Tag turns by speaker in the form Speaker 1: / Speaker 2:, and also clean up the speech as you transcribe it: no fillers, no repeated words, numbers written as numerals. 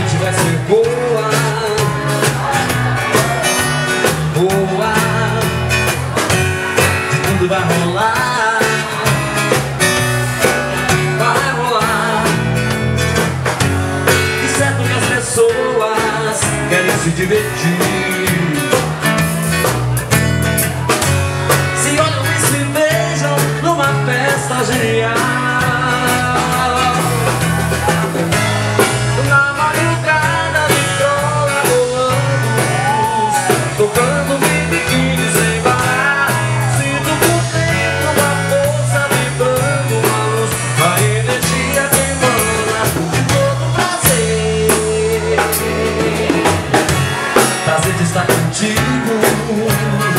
Speaker 1: noite vai ser boa, boa. Tudo vai rolar, vai rolar. E certo que as pessoas querem se divertir, se olham e se beijam numa festa genial. Na madrugada vitrola rolando luz, tocando biquíni sem parar. Sinto por dentro uma força vibrando, uma luz, a energia que emana de todo prazer. Prazer de estar contigo.